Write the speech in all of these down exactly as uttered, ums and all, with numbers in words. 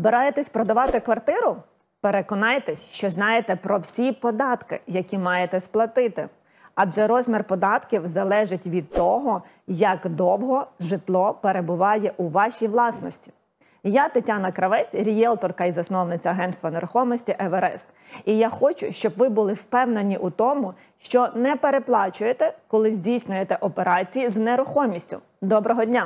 Збираєтесь продавати квартиру? Переконайтесь, що знаєте про всі податки, які маєте сплатити. Адже розмір податків залежить від того, як довго житло перебуває у вашій власності. Я Тетяна Кравець, рієлторка і засновниця агентства нерухомості «Еверест». І я хочу, щоб ви були впевнені у тому, що не переплачуєте, коли здійснюєте операції з нерухомістю. Доброго дня!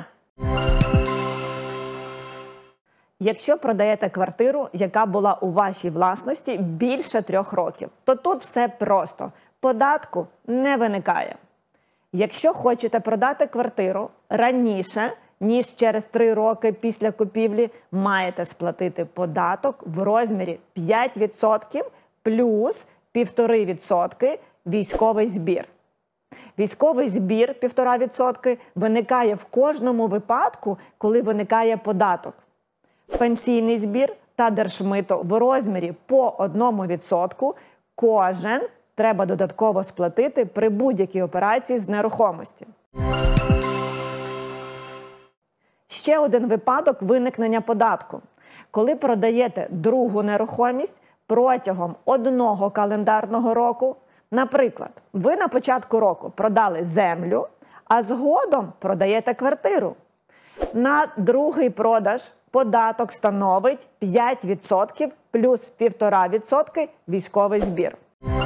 Якщо продаєте квартиру, яка була у вашій власності більше трьох років, то тут все просто. Податку не виникає. Якщо хочете продати квартиру раніше, ніж через три роки після купівлі, маєте сплатити податок в розмірі п'ять відсотків плюс півтора відсотки військовий збір. Військовий збір півтора відсотки виникає в кожному випадку, коли виникає податок. Пенсійний збір та держмито в розмірі по одному відсотку кожен треба додатково сплатити при будь-якій операції з нерухомості. Ще один випадок виникнення податку. Коли продаєте другу нерухомість протягом одного календарного року, наприклад, ви на початку року продали землю, а згодом продаєте квартиру. На другий продаж податок становить п'ять відсотків плюс півтора відсотки військовий збір.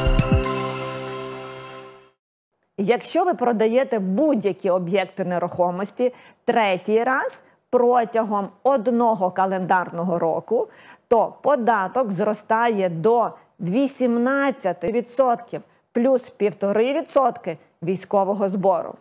Якщо ви продаєте будь-які об'єкти нерухомості третій раз протягом одного календарного року, то податок зростає до вісімнадцяти відсотків плюс півтора відсотки військового збору.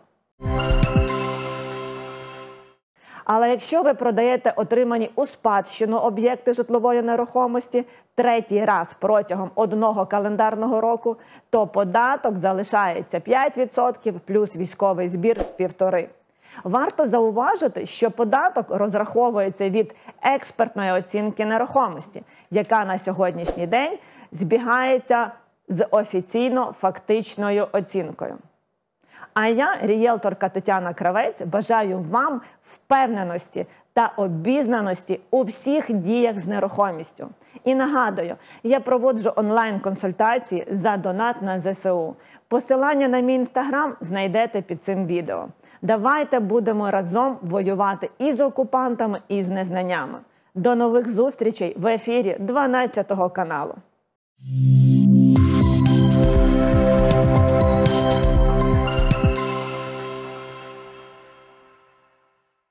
Але якщо ви продаєте отримані у спадщину об'єкти житлової нерухомості третій раз протягом одного календарного року, то податок залишається п'ять відсотків плюс військовий збір півтора відсотка. Варто зауважити, що податок розраховується від експертної оцінки нерухомості, яка на сьогоднішній день збігається з офіційно-фактичною оцінкою. А я, рієлторка Тетяна Кравець, бажаю вам впевненості та обізнаності у всіх діях з нерухомістю. І нагадую, я проводжу онлайн-консультації за донат на зе се у. Посилання на мій інстаграм знайдете під цим відео. Давайте будемо разом воювати і з окупантами, і з незнаннями. До нових зустрічей в ефірі дванадцятого каналу.